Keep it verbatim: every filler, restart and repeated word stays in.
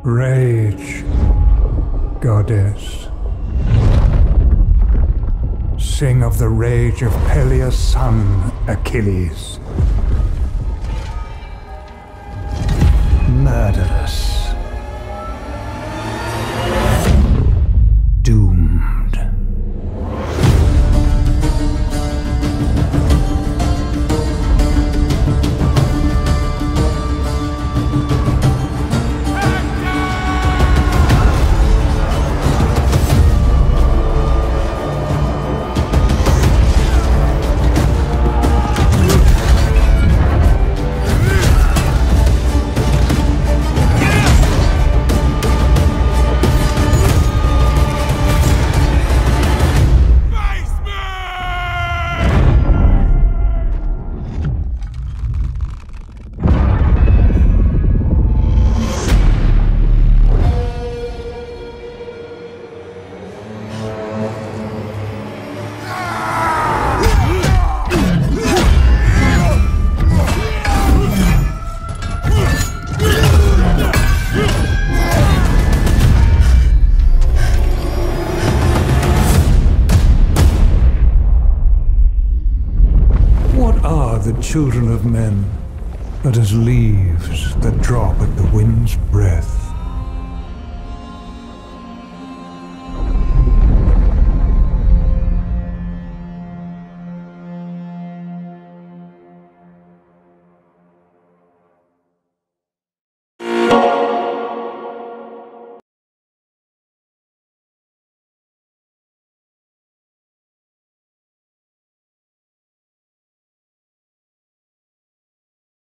Rage, goddess. Sing of the rage of Peleus' son, Achilles. Murderous. Doomed. The children of men, but as leaves that drop at the wind's breath.